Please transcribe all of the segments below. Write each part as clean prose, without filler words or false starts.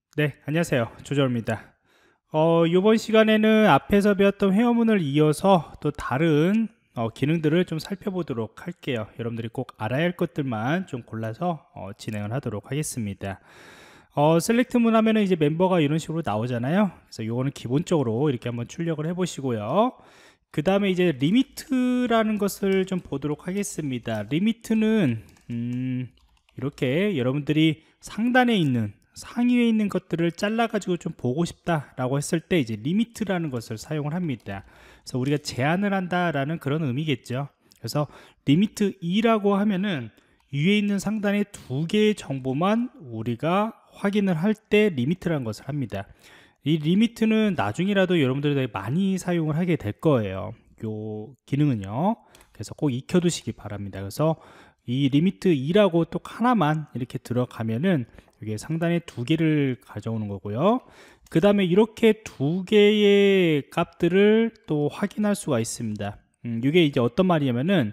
네, 안녕하세요. 조정입니다. 이번 시간에는 앞에서 배웠던 회화문을 이어서 또 다른 기능들을 좀 살펴보도록 할게요. 여러분들이 꼭 알아야 할 것들만 좀 골라서 진행을 하도록 하겠습니다. 셀렉트문 하면은 이제 멤버가 이런 식으로 나오잖아요. 그래서 요거는 기본적으로 이렇게 한번 출력을 해 보시고요. 그 다음에 이제 리미트라는 것을 좀 보도록 하겠습니다. 리미트는 이렇게 여러분들이 상단에 있는 상위에 있는 것들을 잘라 가지고 좀 보고 싶다라고 했을 때 이제 리미트라는 것을 사용을 합니다. 그래서 우리가 제한을 한다라는 그런 의미겠죠. 그래서 리미트 2라고 하면은 위에 있는 상단에 두 개의 정보만 우리가 확인을 할 때 리미트라는 것을 합니다. 이 리미트는 나중이라도 여러분들이 많이 사용을 하게 될 거예요. 요 기능은요. 그래서 꼭 익혀두시기 바랍니다. 그래서 이 리미트 2라고 또 하나만 이렇게 들어가면은 이게 상단에 두 개를 가져오는 거고요. 그 다음에 이렇게 두 개의 값들을 또 확인할 수가 있습니다. 이게 이제 어떤 말이냐면은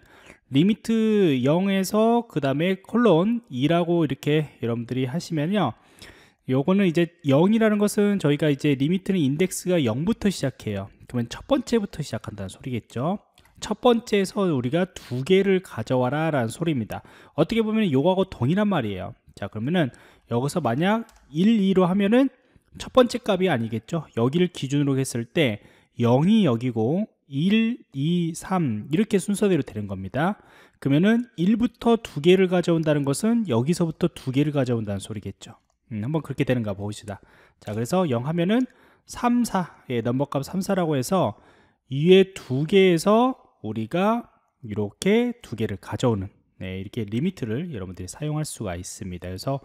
리미트 0에서 그 다음에 콜론 2라고 이렇게 여러분들이 하시면요. 요거는 이제 0이라는 것은 저희가 이제 리미트는 인덱스가 0부터 시작해요. 그러면 첫 번째부터 시작한다는 소리겠죠. 첫 번째에서 우리가 두 개를 가져와라 라는 소리입니다. 어떻게 보면 요거하고 동일한 말이에요. 자, 그러면은 여기서 만약 1, 2로 하면은 첫 번째 값이 아니겠죠. 여기를 기준으로 했을 때 0이 여기고 1, 2, 3 이렇게 순서대로 되는 겁니다. 그러면은 1부터 두 개를 가져온다는 것은 여기서부터 두 개를 가져온다는 소리겠죠. 한번 그렇게 되는가 봅시다. 자, 그래서 0 하면은 3, 4, 예, 넘버값 3, 4라고 해서 위에 두 개에서 우리가 이렇게 두 개를 가져오는, 네, 이렇게 리미트를 여러분들이 사용할 수가 있습니다. 그래서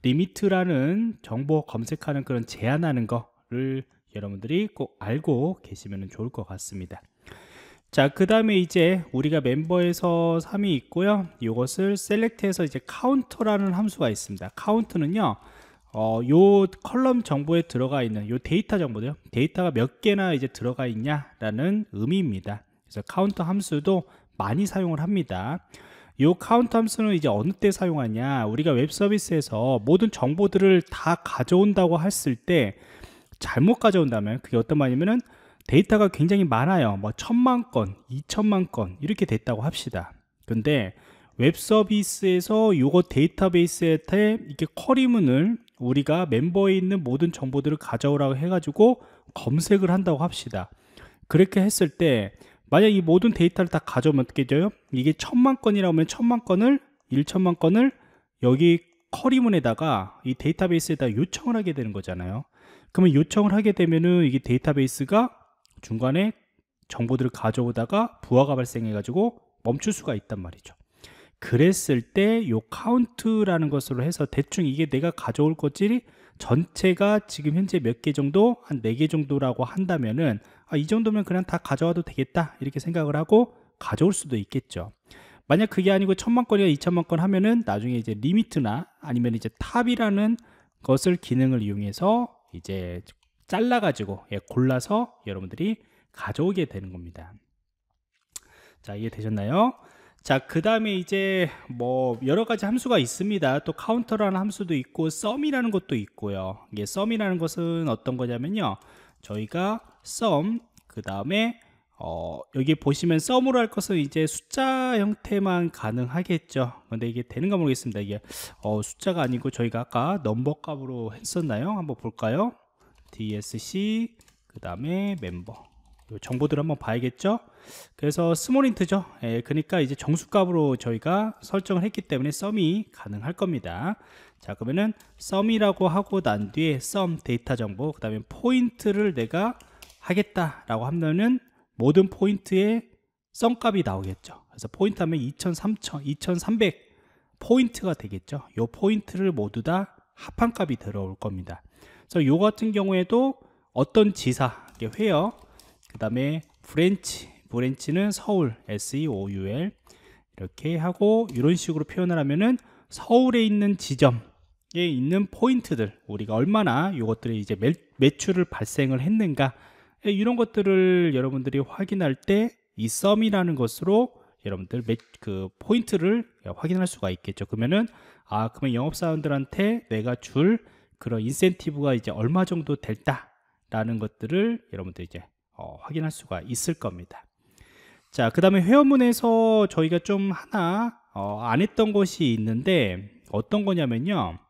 리미트라는 정보 검색하는 그런 제한하는 거를 여러분들이 꼭 알고 계시면 좋을 것 같습니다. 자, 그 다음에 이제 우리가 멤버에서 3이 있고요. 이것을 셀렉트해서 이제 카운터라는 함수가 있습니다. 카운트는요, 요 컬럼 정보에 들어가 있는 요 데이터 정보죠. 데이터가 몇 개나 이제 들어가 있냐라는 의미입니다. 그래서 카운터 함수도 많이 사용을 합니다. 요 카운터 함수는 이제 어느 때 사용하냐? 우리가 웹 서비스에서 모든 정보들을 다 가져온다고 했을 때 잘못 가져온다면 그게 어떤 말이냐면은 데이터가 굉장히 많아요. 뭐 1000만 건, 2000만 건 이렇게 됐다고 합시다. 근데 웹 서비스에서 요거 데이터베이스에 이렇게 쿼리문을 우리가 멤버에 있는 모든 정보들을 가져오라고 해가지고 검색을 한다고 합시다. 그렇게 했을 때 만약 이 모든 데이터를 다 가져오면 어떻게 돼요? 이게 1000만 건이라고 하면 1000만 건을 1000만 건을 여기 쿼리문에다가 이 데이터베이스에다 요청을 하게 되는 거잖아요. 그러면 요청을 하게 되면은 이게 데이터베이스가 중간에 정보들을 가져오다가 부하가 발생해 가지고 멈출 수가 있단 말이죠. 그랬을 때 요 카운트라는 것으로 해서 대충 이게 내가 가져올 것들이 전체가 지금 현재 몇 개 정도, 한 4개 정도라고 한다면은 이 정도면 그냥 다 가져와도 되겠다 이렇게 생각을 하고 가져올 수도 있겠죠. 만약 그게 아니고 1000만 건이나 2000만 건 하면은 나중에 이제 리미트나 아니면 이제 탑이라는 것을 기능을 이용해서 이제 잘라 가지고 골라서 여러분들이 가져오게 되는 겁니다. 자, 이해되셨나요? 자, 그 다음에 이제 뭐 여러 가지 함수가 있습니다. 또 카운터라는 함수도 있고 sum이라는 것도 있고요. 이게 sum이라는 것은 어떤 거냐면요, 저희가 sum 그 다음에 여기 보시면 sum으로 할 것은 이제 숫자 형태만 가능하겠죠. 근데 이게 되는가 모르겠습니다. 이게 숫자가 아니고 저희가 아까 넘버 값으로 했었나요? 한번 볼까요? dsc 그 다음에 멤버 정보들을 한번 봐야겠죠. 그래서 스몰 인트죠. 그러니까 이제 정수값으로 저희가 설정을 했기 때문에 썸이 가능할 겁니다. 자, 그러면은 썸이라고 하고 난 뒤에 썸 데이터 정보 그 다음에 포인트를 내가 하겠다라고 하면은 모든 포인트에 썸값이 나오겠죠. 그래서 포인트 하면 2000, 3000, 2300 포인트가 되겠죠. 요 포인트를 모두 다 합한 값이 들어올 겁니다. 그래서 요 같은 경우에도 어떤 지사, 회어 그 다음에 브랜치는 서울 SEOUL 이렇게 하고 이런 식으로 표현을 하면은 서울에 있는 지점에 있는 포인트들 우리가 얼마나 이것들이 이제 매출을 발생을 했는가 이런 것들을 여러분들이 확인할 때 이 썸이라는 것으로 여러분들 그 포인트를 확인할 수가 있겠죠. 그러면은 그러면 영업사원들한테 내가 줄 그런 인센티브가 이제 얼마 정도 될다라는 것들을 여러분들 이제 확인할 수가 있을 겁니다. 자, 그 다음에 회원문에서 저희가 좀 하나 안 했던 것이 있는데 어떤 거냐면요,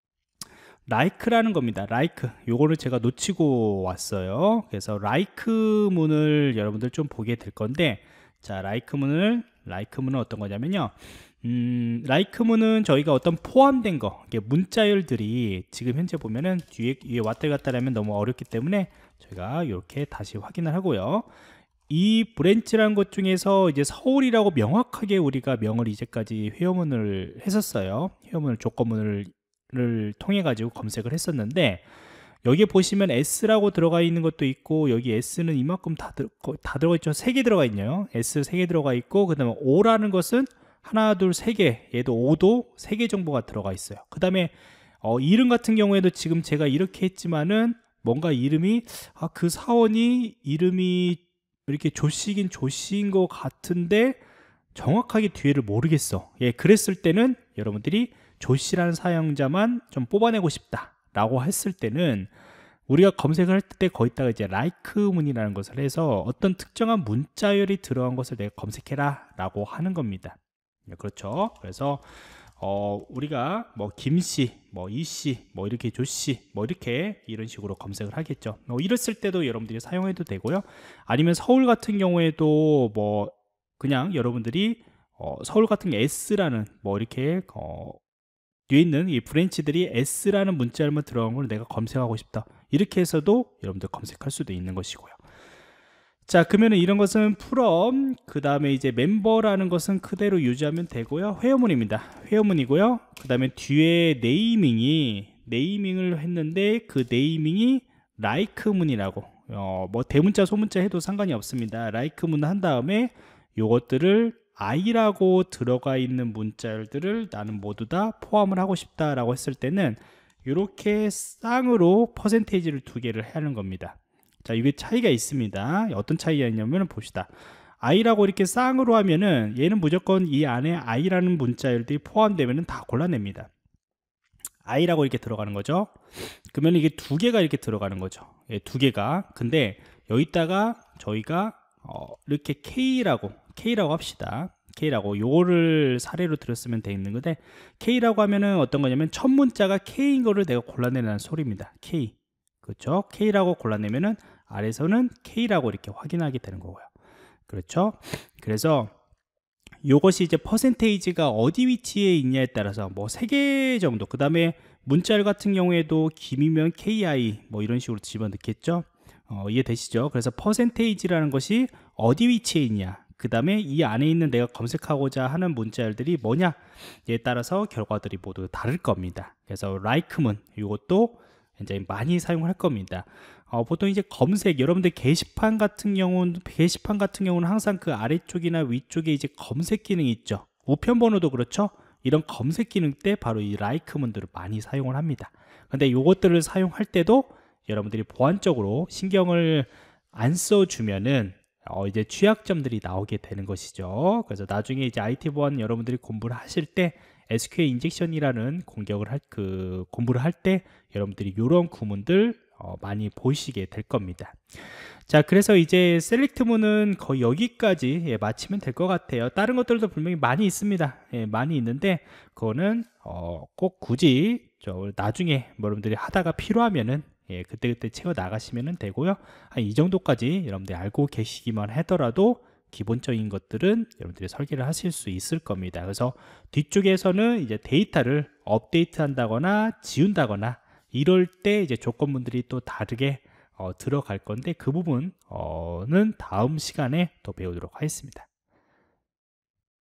라이크라는 겁니다. 라이크, 요거를 제가 놓치고 왔어요. 그래서 라이크 문을 여러분들 좀 보게 될 건데, 자, 라이크 문은 어떤 거냐면요, 라이크 문은 저희가 어떤 포함된 거, 이게 문자열들이 지금 현재 보면은 뒤에 왔다 갔다 하면 너무 어렵기 때문에 저희가 이렇게 다시 확인을 하고요. 이 브랜치라는 것 중에서 이제 서울이라고 명확하게 우리가 명을 이제까지 회원문을 했었어요. 회원문을 조건문을 통해 가지고 검색을 했었는데, 여기에 보시면 S라고 들어가 있는 것도 있고, 여기 S는 이만큼 다 들어가 있죠. 3개 들어가 있네요. S 3개 들어가 있고, 그 다음에 O라는 것은 하나, 둘, 3개, 얘도 O도 3개 정보가 들어가 있어요. 그 다음에 이름 같은 경우에도 지금 제가 이렇게 했지만은 뭔가 이름이 그 사원이 이름이 이렇게 조씨긴 조씨인 것 같은데 정확하게 뒤에를 모르겠어. 예, 그랬을 때는 여러분들이 조씨라는 사용자만 좀 뽑아내고 싶다 라고 했을 때는 우리가 검색을 할 때 거기다가 이제 라이크 문이라는 것을 해서 어떤 특정한 문자열이 들어간 것을 내가 검색해라 라고 하는 겁니다. 네, 그렇죠. 그래서 우리가 뭐 김씨, 뭐 이씨, 뭐 이렇게 조씨, 뭐 이렇게 이런 식으로 검색을 하겠죠. 이랬을 때도 여러분들이 사용해도 되고요. 아니면 서울 같은 경우에도 뭐 그냥 여러분들이 서울 같은 게 S라는 뭐 이렇게 뒤에 있는 이 브랜치들이 S라는 문자열만 들어간 걸 내가 검색하고 싶다, 이렇게 해서도 여러분들 검색할 수도 있는 것이고요. 자, 그러면은 이런 것은 from, 그 다음에 이제 멤버라는 것은 그대로 유지하면 되고요. 회원문입니다. 회원문이고요. 그 다음에 뒤에 네이밍을 했는데 그 네이밍이 like 문이라고, 뭐 대문자 소문자 해도 상관이 없습니다. like 문을 한 다음에 요것들을 I라고 들어가 있는 문자열들을 나는 모두 다 포함을 하고 싶다라고 했을 때는 이렇게 쌍으로 퍼센테이지를 2개를 하는 겁니다. 자, 이게 차이가 있습니다. 어떤 차이가 있냐면 봅시다. I라고 이렇게 쌍으로 하면은 얘는 무조건 이 안에 I라는 문자열들이 포함되면은 다 골라냅니다. I라고 이렇게 들어가는 거죠. 그러면 이게 2개가 이렇게 들어가는 거죠. 예, 2개가. 근데 여기다가 저희가 이렇게 K라고 합시다. K라고 요거를 사례로 들었으면 돼 있는 건데, K라고 하면은 어떤 거냐면 첫 문자가 K인 거를 내가 골라내라는 소리입니다. K. 그렇죠? K라고 골라내면은 아래서는 K라고 이렇게 확인하게 되는 거고요. 그렇죠? 그래서 요것이 이제 퍼센테이지가 어디 위치에 있냐에 따라서 뭐 3개 정도, 그 다음에 문자열 같은 경우에도 김이면 KI 뭐 이런 식으로 집어넣겠죠. 이해되시죠? 그래서 퍼센테이지라는 것이 어디 위치에 있냐, 그 다음에 이 안에 있는 내가 검색하고자 하는 문자열들이 뭐냐에 따라서 결과들이 모두 다를 겁니다. 그래서 like문 이것도 이제 많이 사용할 겁니다. 보통 이제 검색, 여러분들 게시판 같은 경우는 항상 그 아래쪽이나 위쪽에 이제 검색 기능이 있죠. 우편번호도 그렇죠. 이런 검색 기능 때 바로 이 like문들을 많이 사용을 합니다. 근데 이것들을 사용할 때도 여러분들이 보안적으로 신경을 안 써주면은 이제 취약점들이 나오게 되는 것이죠. 그래서 나중에 이제 IT 보안 여러분들이 공부를 하실 때 SQL 인젝션이라는 공부를 할 때 여러분들이 이런 구문들 많이 보시게 될 겁니다. 자, 그래서 이제 셀렉트문은 거의 여기까지 마치면 될 것 같아요. 다른 것들도 분명히 많이 있습니다. 많이 있는데 그거는 꼭 굳이 나중에 여러분들이 하다가 필요하면은 그때그때 채워 나가시면 되고요. 이 정도까지 여러분들이 알고 계시기만 하더라도 기본적인 것들은 여러분들이 설계를 하실 수 있을 겁니다. 그래서 뒤쪽에서는 이제 데이터를 업데이트 한다거나 지운다거나 이럴 때 이제 조건문들이 또 다르게 들어갈 건데 그 부분은 다음 시간에 또 배우도록 하겠습니다.